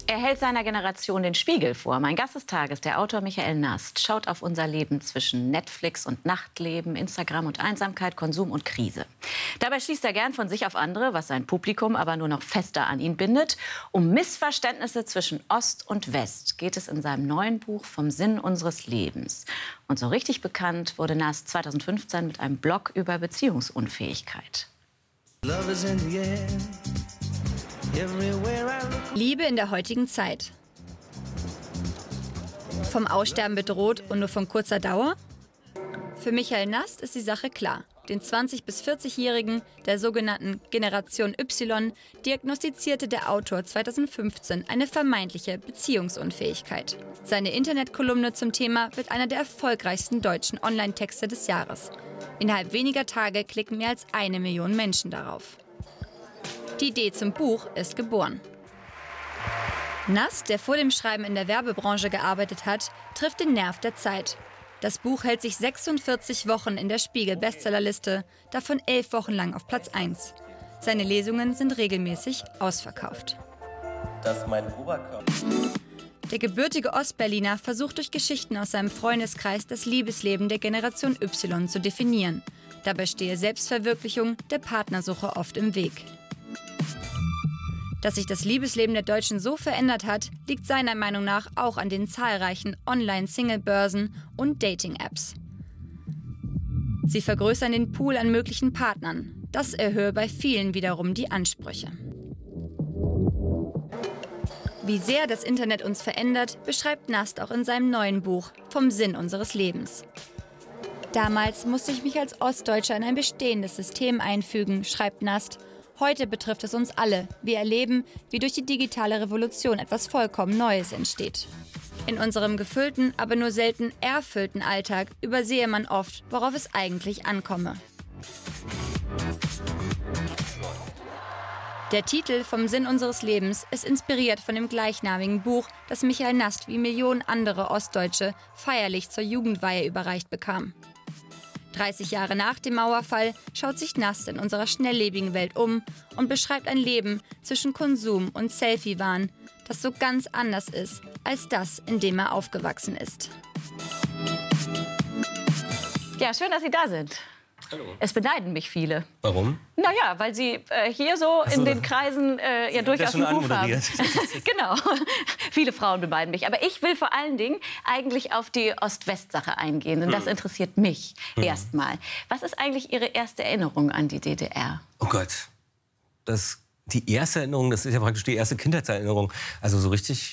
Er hält seiner Generation den Spiegel vor. Mein Gast des Tages, der Autor Michael Nast, schaut auf unser Leben zwischen Netflix und Nachtleben, Instagram und Einsamkeit, Konsum und Krise. Dabei schließt er gern von sich auf andere, was sein Publikum aber nur noch fester an ihn bindet. Um Missverständnisse zwischen Ost und West geht es in seinem neuen Buch Vom Sinn unseres Lebens. Und so richtig bekannt wurde Nast 2015 mit einem Blog über Beziehungsunfähigkeit. Liebe in der heutigen Zeit. Vom Aussterben bedroht und nur von kurzer Dauer? Für Michael Nast ist die Sache klar. Den 20- bis 40-Jährigen der sogenannten Generation Y diagnostizierte der Autor 2015 eine vermeintliche Beziehungsunfähigkeit. Seine Internetkolumne zum Thema wird einer der erfolgreichsten deutschen Online-Texte des Jahres. Innerhalb weniger Tage klicken mehr als 1 Million Menschen darauf. Die Idee zum Buch ist geboren. Nast, der vor dem Schreiben in der Werbebranche gearbeitet hat, trifft den Nerv der Zeit. Das Buch hält sich 46 Wochen in der Spiegel-Bestsellerliste, davon 11 Wochen lang auf Platz 1. Seine Lesungen sind regelmäßig ausverkauft. Das ist mein Oberkörper. Der gebürtige Ostberliner versucht durch Geschichten aus seinem Freundeskreis das Liebesleben der Generation Y zu definieren. Dabei stehe Selbstverwirklichung der Partnersuche oft im Weg. Dass sich das Liebesleben der Deutschen so verändert hat, liegt seiner Meinung nach auch an den zahlreichen Online-Single-Börsen und Dating-Apps. Sie vergrößern den Pool an möglichen Partnern. Das erhöhe bei vielen wiederum die Ansprüche. Wie sehr das Internet uns verändert, beschreibt Nast auch in seinem neuen Buch Vom Sinn unseres Lebens. Damals musste ich mich als Ostdeutscher in ein bestehendes System einfügen, schreibt Nast. Heute betrifft es uns alle. Wir erleben, wie durch die digitale Revolution etwas vollkommen Neues entsteht. In unserem gefüllten, aber nur selten erfüllten Alltag übersehe man oft, worauf es eigentlich ankomme. Der Titel Vom Sinn unseres Lebens ist inspiriert von dem gleichnamigen Buch, das Michael Nast wie Millionen andere Ostdeutsche feierlich zur Jugendweihe überreicht bekam. 30 Jahre nach dem Mauerfall schaut sich Nast in unserer schnelllebigen Welt um und beschreibt ein Leben zwischen Konsum und Selfie-Wahn, das so ganz anders ist als das, in dem er aufgewachsen ist. Ja, schön, dass Sie da sind. Hallo. Es beneiden mich viele. Warum? Naja, weil Sie hier so in den Kreisen ja durchaus einen Ruf haben. Genau. Viele Frauen beneiden mich. Aber ich will vor allen Dingen eigentlich auf die Ost-West-Sache eingehen. Und das interessiert mich erstmal. Was ist eigentlich Ihre erste Erinnerung an die DDR? Oh Gott. Die erste Erinnerung, das ist ja praktisch die erste Kindheitserinnerung. Also so richtig...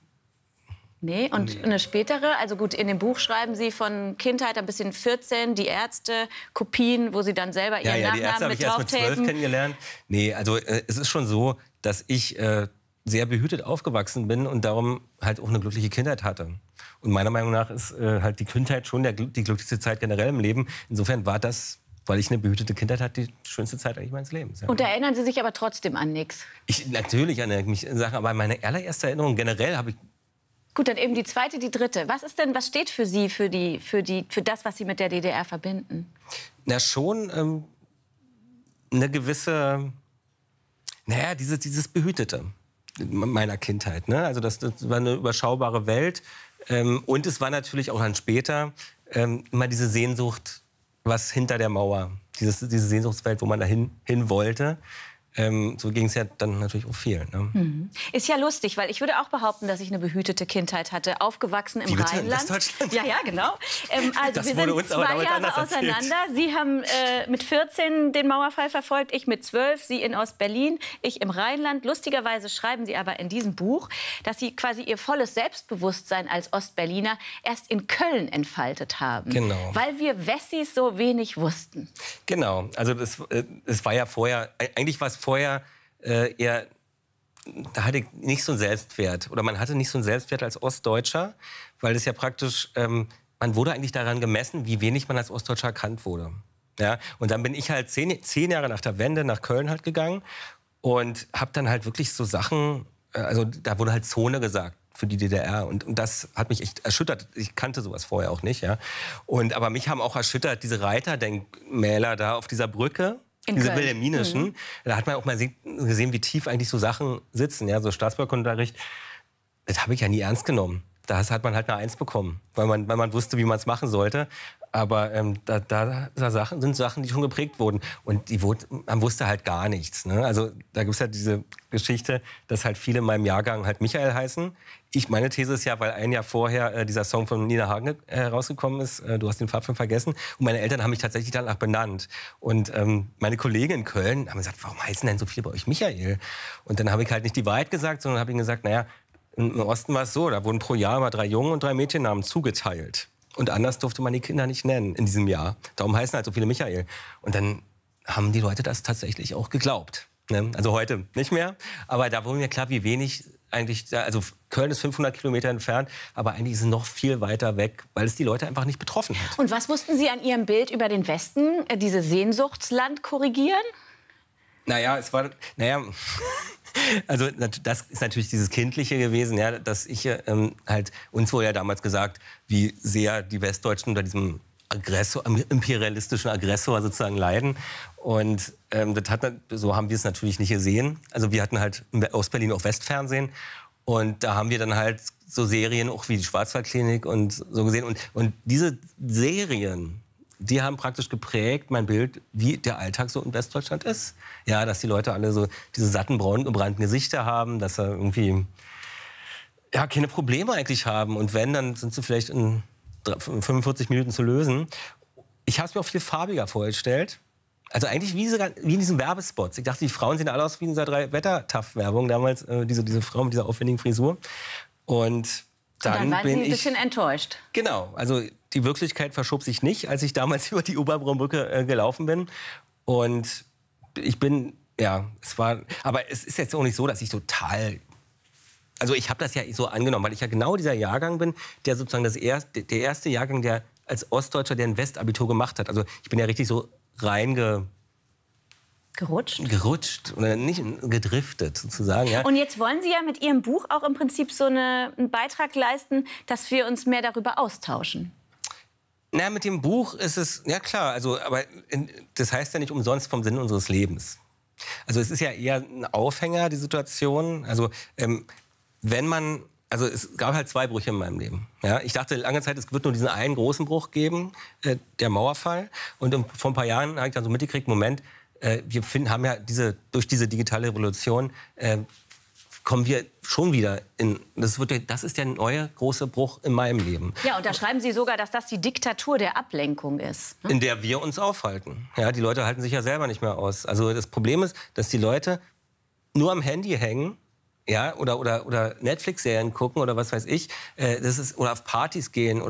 Nee, und eine spätere, also gut, in dem Buch schreiben Sie von Kindheit ein bisschen 14, die Ärzte, Kopien, wo Sie dann selber Ihren die Ärzte Nachnamen habe mit ich erst mit 12 kennengelernt. Nee, also es ist schon so, dass ich sehr behütet aufgewachsen bin und darum halt auch eine glückliche Kindheit hatte. Und meiner Meinung nach ist halt die Kindheit schon die glücklichste Zeit generell im Leben. Insofern war das, weil ich eine behütete Kindheit hatte, die schönste Zeit eigentlich meines Lebens. Ja. Und erinnern Sie sich aber trotzdem an nichts? Natürlich erinnere ich mich an Sachen, aber meine allererste Erinnerung generell habe ich... Gut, dann eben die zweite, die dritte. Was steht für Sie, für das, was Sie mit der DDR verbinden? Na, schon eine gewisse, naja, dieses Behütete meiner Kindheit. Ne? Also das war eine überschaubare Welt. Und es war natürlich auch dann später immer diese Sehnsucht, was hinter der Mauer, diese Sehnsuchtswelt, wo man dahin wollte. So ging es ja dann natürlich auch vielen. Ne? Ist ja lustig, weil ich würde auch behaupten, dass ich eine behütete Kindheit hatte, aufgewachsen im Rheinland. Westdeutschland? Ja, genau. Also das wir wurde sind uns aber 2 damals Jahre anders erzählt. auseinander. Sie haben mit 14 den Mauerfall verfolgt, ich mit 12, Sie in Ostberlin, ich im Rheinland. Lustigerweise schreiben Sie aber in diesem Buch, dass Sie quasi Ihr volles Selbstbewusstsein als Ostberliner erst in Köln entfaltet haben. Genau. Weil wir Wessis so wenig wussten. Genau, also es war ja vorher, eigentlich war es vorher eher, da hatte ich nicht so einen Selbstwert. Oder man hatte nicht so einen Selbstwert als Ostdeutscher, weil es ja praktisch, man wurde eigentlich daran gemessen, wie wenig man als Ostdeutscher erkannt wurde. Ja? Und dann bin ich halt 10 Jahre nach der Wende nach Köln halt gegangen und habe dann halt wirklich so Sachen, also da wurde halt Zone gesagt für die DDR. Und das hat mich echt erschüttert. Ich kannte sowas vorher auch nicht. Ja? Aber mich haben auch erschüttert diese Reiterdenkmäler da auf dieser Brücke. Diese wilhelminischen. Da hat man auch mal gesehen, wie tief eigentlich so Sachen sitzen. Ja? So Staatsbürgerunterricht. das habe ich ja nie ernst genommen. Da hat man halt eine 1 bekommen, weil man wusste, wie man es machen sollte. Aber da sind Sachen, die schon geprägt wurden. Und man wusste halt gar nichts. Ne? Also da gibt es halt diese Geschichte, dass halt viele in meinem Jahrgang halt Michael heißen. Meine These ist ja, weil ein Jahr vorher dieser Song von Nina Hagen rausgekommen ist, Du hast den Pfadfinder vergessen. Und meine Eltern haben mich tatsächlich danach benannt. Und meine Kollegen in Köln haben gesagt, warum heißen denn so viele bei euch Michael? Und dann habe ich halt nicht die Wahrheit gesagt, sondern habe ihnen gesagt, naja, im Osten war es so, da wurden pro Jahr mal 3 Jungen- und 3 Mädchennamen zugeteilt. Und anders durfte man die Kinder nicht nennen in diesem Jahr. Darum heißen halt so viele Michael. Und dann haben die Leute das tatsächlich auch geglaubt. Ne? Also heute nicht mehr. Aber da wurde mir klar, wie wenig eigentlich... Also Köln ist 500 Kilometer entfernt, aber eigentlich ist es noch viel weiter weg, weil es die Leute einfach nicht betroffen hat. Und was mussten Sie an Ihrem Bild über den Westen, diese Sehnsuchtsland, korrigieren? Also das ist natürlich dieses Kindliche gewesen, ja, dass ich halt, uns wurde ja damals gesagt, wie sehr die Westdeutschen unter diesem imperialistischen Aggressor sozusagen leiden. Und so haben wir es natürlich nicht gesehen. Also wir hatten halt in Ostberlin auch Westfernsehen. Und da haben wir dann halt so Serien auch wie die Schwarzwaldklinik und so gesehen. Und diese Serien, die haben praktisch geprägt mein Bild, wie der Alltag so in Westdeutschland ist. Ja, dass die Leute alle so diese satten, braun gebrannten Gesichter haben, dass sie irgendwie keine Probleme eigentlich haben. Und wenn, dann sind sie vielleicht in 45 Minuten zu lösen. Ich habe es mir auch viel farbiger vorgestellt. Also eigentlich wie in diesen Werbespots. Ich dachte, die Frauen sehen alle aus wie in dieser 3-Wetter-Taff-Werbung damals, diese Frau mit dieser aufwendigen Frisur. Und dann waren Sie ein bisschen enttäuscht. Genau, also die Wirklichkeit verschob sich nicht, als ich damals über die Oberbraunbrücke gelaufen bin. Und ich bin, aber es ist jetzt auch nicht so, dass ich total... Also ich habe das ja so angenommen, weil ich ja genau dieser Jahrgang bin, der sozusagen der erste Jahrgang, der als Ostdeutscher, der ein Westabitur gemacht hat. Also ich bin ja richtig so gerutscht oder nicht gedriftet sozusagen. Ja. Und jetzt wollen Sie ja mit Ihrem Buch auch im Prinzip so einen Beitrag leisten, dass wir uns mehr darüber austauschen. Na, mit dem Buch ist es, ja klar, aber das heißt ja nicht umsonst vom Sinn unseres Lebens. Also es ist ja eher ein Aufhänger, die Situation. Also es gab halt 2 Brüche in meinem Leben. Ja, ich dachte lange Zeit, es wird nur diesen einen großen Bruch geben, der Mauerfall. Und vor ein paar Jahren habe ich dann so mitgekriegt, Moment, haben ja durch diese digitale Revolution kommen wir schon wieder das ist der neue große Bruch in meinem Leben. Ja, und da schreiben Sie sogar, dass das die Diktatur der Ablenkung ist. Ne? In der wir uns aufhalten. Ja, die Leute halten sich ja selber nicht mehr aus. Also das Problem ist, dass die Leute nur am Handy hängen. Ja, oder Netflix-Serien gucken oder was weiß ich, oder auf Partys gehen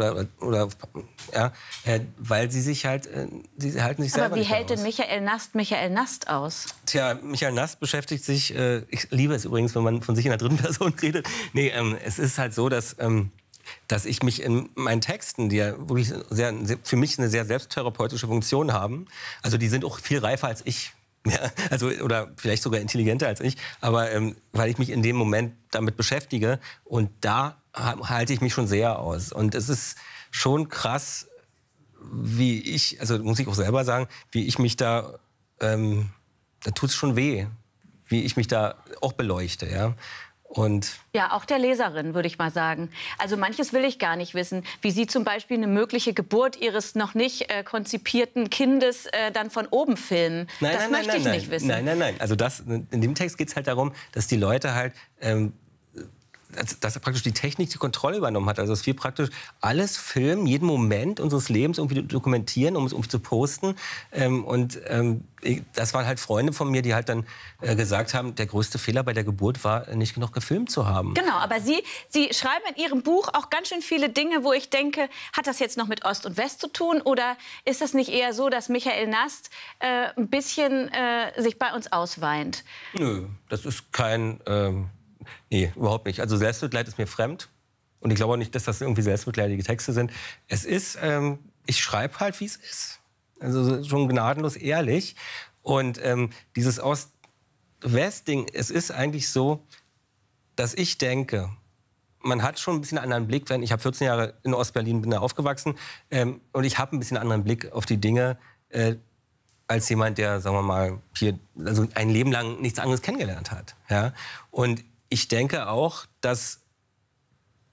weil sie sich halt, sie halten sich selber Aber wie nicht mehr hält denn Michael Nast aus? Tja, Michael Nast beschäftigt sich, ich liebe es übrigens, wenn man von sich in der 3. Person redet. Nee, es ist halt so, dass ich mich in meinen Texten, die ja wirklich für mich eine sehr selbsttherapeutische Funktion haben, also die sind auch viel reifer als ich. Ja, oder vielleicht sogar intelligenter als ich, aber weil ich mich in dem Moment damit beschäftige und da halte ich mich schon sehr aus. Und es ist schon krass, muss ich auch selber sagen, wie ich mich da tut es schon weh, wie ich mich da auch beleuchte, ja. Und ja, auch der Leserin, würde ich mal sagen. Also manches will ich gar nicht wissen. Wie Sie zum Beispiel eine mögliche Geburt Ihres noch nicht konzipierten Kindes dann von oben filmen. Das möchte ich nicht wissen. Nein. Also in dem Text geht es halt darum, dass die Leute halt... dass praktisch die Technik die Kontrolle übernommen hat. Also dass wir praktisch alles filmen, jeden Moment unseres Lebens irgendwie dokumentieren, um es irgendwie zu posten. Das waren halt Freunde von mir, die halt dann gesagt haben, der größte Fehler bei der Geburt war, nicht genug gefilmt zu haben. Genau, aber Sie schreiben in Ihrem Buch auch ganz schön viele Dinge, wo ich denke, hat das jetzt noch mit Ost und West zu tun? Oder ist das nicht eher so, dass Michael Nast ein bisschen sich bei uns ausweint? Nö, das ist kein... Nee, überhaupt nicht. Also Selbstmitleid ist mir fremd. Und ich glaube auch nicht, dass das irgendwie selbstmitleidige Texte sind. Es ist, ich schreibe halt, wie es ist. Also schon gnadenlos ehrlich. Und dieses Ost-West-Ding, es ist eigentlich so, dass ich denke, man hat schon ein bisschen einen anderen Blick. Ich habe 14 Jahre in Ostberlin, bin da aufgewachsen. Und ich habe ein bisschen einen anderen Blick auf die Dinge, als jemand, der, sagen wir mal, hier ein Leben lang nichts anderes kennengelernt hat. Ja? Und ich denke auch, dass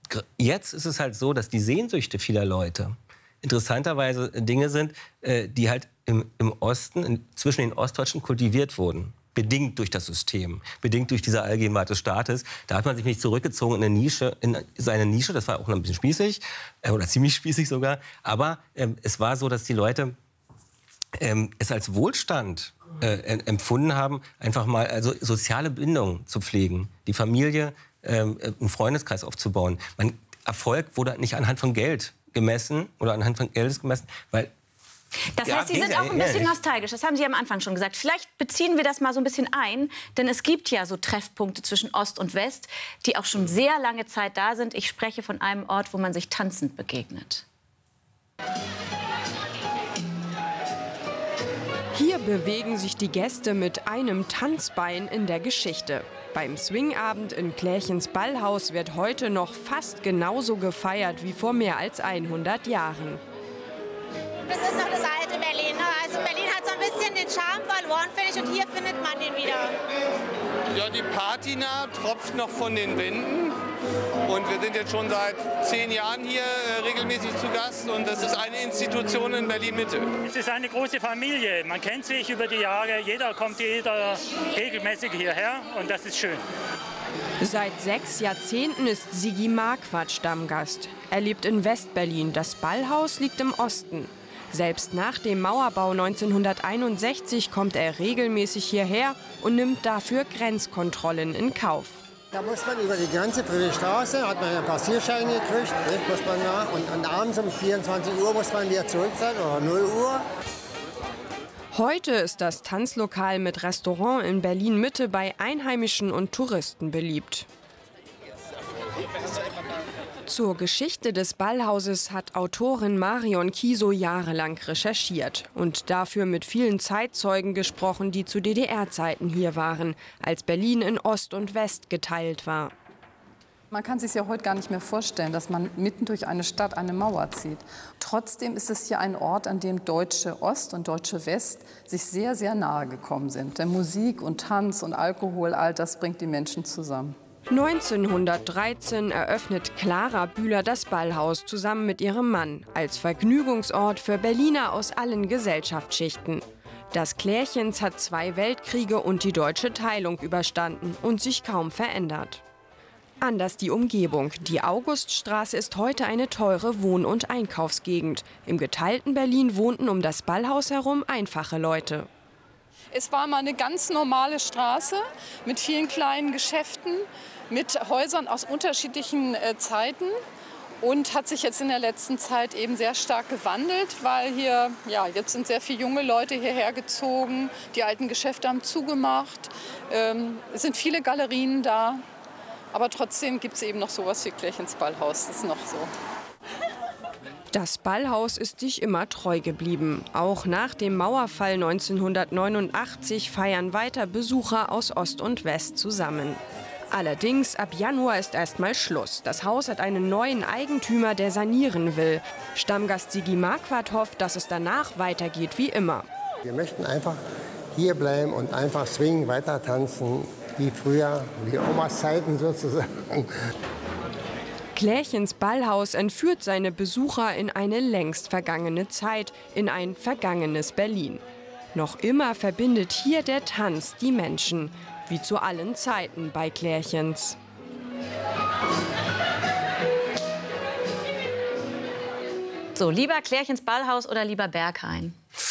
jetzt ist es halt so, dass die Sehnsüchte vieler Leute interessanterweise Dinge sind, die halt im Osten, zwischen den Ostdeutschen kultiviert wurden. Bedingt durch das System, bedingt durch diese Allgegenwart des Staates. Da hat man sich nicht zurückgezogen in seine Nische, das war auch noch ein bisschen spießig, oder ziemlich spießig sogar. Aber es war so, dass die Leute es als Wohlstand empfunden haben, einfach mal also soziale Bindungen zu pflegen, die Familie, einen Freundeskreis aufzubauen. Erfolg wurde nicht anhand von Geld gemessen oder anhand von Geldes gemessen, weil das heißt, Sie sind auch ein bisschen nostalgisch. Das haben Sie am Anfang schon gesagt. Vielleicht beziehen wir das mal so ein bisschen ein. Denn es gibt ja so Treffpunkte zwischen Ost und West, die auch schon sehr lange Zeit da sind. Ich spreche von einem Ort, wo man sich tanzend begegnet. Hier bewegen sich die Gäste mit einem Tanzbein in der Geschichte. Beim Swingabend in Klärchens Ballhaus wird heute noch fast genauso gefeiert wie vor mehr als 100 Jahren. Das ist noch das alte Berlin. Also Berlin hat so ein bisschen den Charme verloren, finde ich, und hier findet man den wieder. Ja, die Patina tropft noch von den Wänden. Und wir sind jetzt schon seit 10 Jahren hier regelmäßig zu Gast. Und das ist eine Institution in Berlin-Mitte. Es ist eine große Familie. Man kennt sich über die Jahre. Jeder kommt regelmäßig hierher. Und das ist schön. Seit 6 Jahrzehnten ist Sigi Marquardt Stammgast. Er lebt in West-Berlin. Das Ballhaus liegt im Osten. Selbst nach dem Mauerbau 1961 kommt er regelmäßig hierher und nimmt dafür Grenzkontrollen in Kauf. Da muss man über die Grenze für die Straße, hat man einen Passierschein gekriegt, muss man nach, und abends um 24 Uhr muss man wieder zurück sein, oder 0 Uhr. Heute ist das Tanzlokal mit Restaurant in Berlin-Mitte bei Einheimischen und Touristen beliebt. Zur Geschichte des Ballhauses hat Autorin Marion Kiesow jahrelang recherchiert und dafür mit vielen Zeitzeugen gesprochen, die zu DDR-Zeiten hier waren, als Berlin in Ost und West geteilt war. Man kann sich ja heute gar nicht mehr vorstellen, dass man mitten durch eine Stadt eine Mauer zieht. Trotzdem ist es hier ein Ort, an dem deutsche Ost und deutsche West sich sehr, sehr nahe gekommen sind. Denn Musik und Tanz und Alkohol, all das bringt die Menschen zusammen. 1913 eröffnet Clara Bühler das Ballhaus zusammen mit ihrem Mann als Vergnügungsort für Berliner aus allen Gesellschaftsschichten. Das Klärchens hat 2 Weltkriege und die deutsche Teilung überstanden und sich kaum verändert. Anders die Umgebung. Die Auguststraße ist heute eine teure Wohn- und Einkaufsgegend. Im geteilten Berlin wohnten um das Ballhaus herum einfache Leute. Es war mal eine ganz normale Straße mit vielen kleinen Geschäften, mit Häusern aus unterschiedlichen Zeiten und hat sich jetzt in der letzten Zeit eben sehr stark gewandelt, weil hier, ja, jetzt sind sehr viele junge Leute hierher gezogen, die alten Geschäfte haben zugemacht, es sind viele Galerien da, aber trotzdem gibt es eben noch sowas wie Klärchens Ballhaus, das ist noch so. Das Ballhaus ist sich immer treu geblieben. Auch nach dem Mauerfall 1989 feiern weiter Besucher aus Ost und West zusammen. Allerdings, ab Januar ist erstmal Schluss. Das Haus hat einen neuen Eigentümer, der sanieren will. Stammgast Sigi Marquardt hofft, dass es danach weitergeht wie immer. Wir möchten einfach hier bleiben und einfach swingen, weiter tanzen, wie früher, wie Omas Zeiten sozusagen. Klärchens Ballhaus entführt seine Besucher in eine längst vergangene Zeit, in ein vergangenes Berlin. Noch immer verbindet hier der Tanz die Menschen, wie zu allen Zeiten bei Klärchens. So, lieber Klärchens Ballhaus oder lieber Berghain?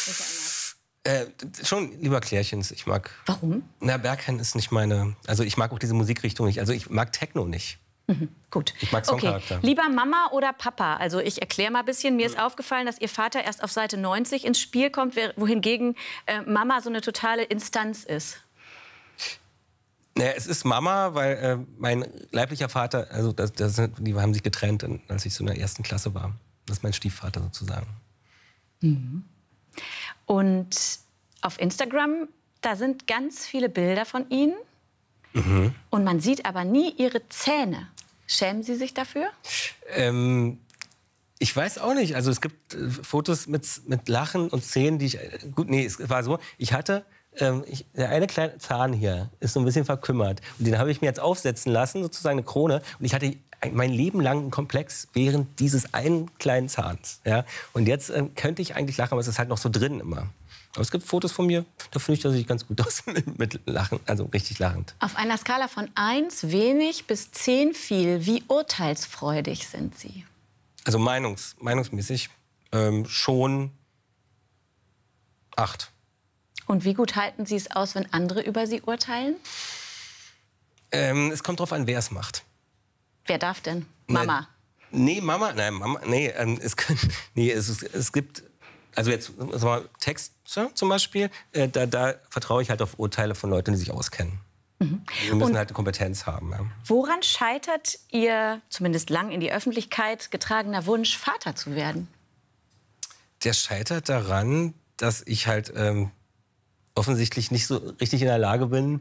Schon lieber Klärchens. Ich mag. Warum? Na, Berghain ist nicht meine. Also ich mag auch diese Musikrichtung nicht. Also ich mag Techno nicht. Mhm, gut. Ich mag Songcharakter. Okay. Lieber Mama oder Papa? Also ich erkläre mal ein bisschen. Mir ist aufgefallen, dass Ihr Vater erst auf Seite 90 ins Spiel kommt, wohingegen Mama so eine totale Instanz ist. Naja, es ist Mama, weil mein leiblicher Vater, also die haben sich getrennt, als ich so in der 1. Klasse war. Das ist mein Stiefvater sozusagen. Mhm. Und auf Instagram, da sind ganz viele Bilder von Ihnen. Mhm. Und man sieht aber nie Ihre Zähne. Schämen Sie sich dafür? Ich weiß auch nicht. Also es gibt Fotos mit Lachen und Zähnen, die ich... Gut, nee, es war so, ich hatte... der eine kleine Zahn hier ist so ein bisschen verkümmert. Und den habe ich mir jetzt aufsetzen lassen, sozusagen eine Krone. Und ich hatte mein Leben lang ein Komplex während dieses einen kleinen Zahns. Ja? Und jetzt könnte ich eigentlich lachen, aber es ist halt noch so drin immer. Aber es gibt Fotos von mir, da finde ich, dass ich ganz gut aus mit Lachen, also richtig lachend. Auf einer Skala von 1 wenig bis 10 viel, wie urteilsfreudig sind Sie? Also meinungsmäßig schon 8. Und wie gut halten Sie es aus, wenn andere über Sie urteilen? Es kommt drauf an, wer es macht. Wer darf denn? Mama? Mama. Es gibt, also jetzt Texte zum Beispiel, da vertraue ich halt auf Urteile von Leuten, die sich auskennen. Die müssen halt eine Kompetenz haben. Ja. Woran scheitert Ihr, zumindest lang in die Öffentlichkeit getragener Wunsch, Vater zu werden? Der scheitert daran, dass ich halt offensichtlich nicht so richtig in der Lage bin.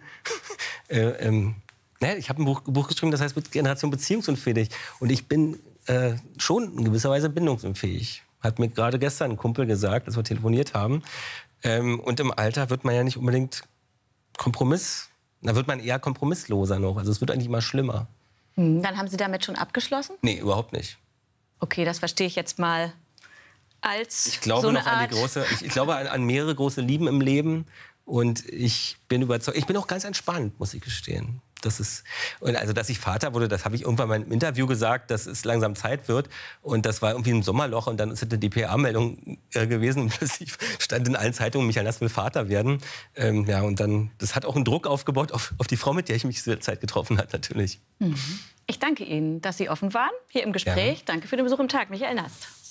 Ich habe ein Buch geschrieben, das heißt Generation beziehungsunfähig. Und ich bin schon in gewisser Weise bindungsunfähig. Hat mir gerade gestern ein Kumpel gesagt, als wir telefoniert haben. Und im Alter wird man ja nicht unbedingt da wird man eher kompromissloser noch. Also es wird eigentlich immer schlimmer. Dann haben Sie damit schon abgeschlossen? Nee, überhaupt nicht. Okay, das verstehe ich jetzt mal als ich glaube so eine noch an die große, ich glaube an mehrere große Lieben im Leben. Und ich bin überzeugt, ich bin auch ganz entspannt, muss ich gestehen. Dass ich Vater wurde, das habe ich irgendwann mal im Interview gesagt, dass es langsam Zeit wird. Und das war irgendwie ein Sommerloch und dann ist es eine DPA-Meldung gewesen und plötzlich stand in allen Zeitungen, Michael Nast will Vater werden. Und dann, das hat auch einen Druck aufgebaut auf die Frau, mit der ich mich zur Zeit getroffen habe, natürlich. Ich danke Ihnen, dass Sie offen waren hier im Gespräch. Ja. Danke für den Besuch im Tag, Michael Nast.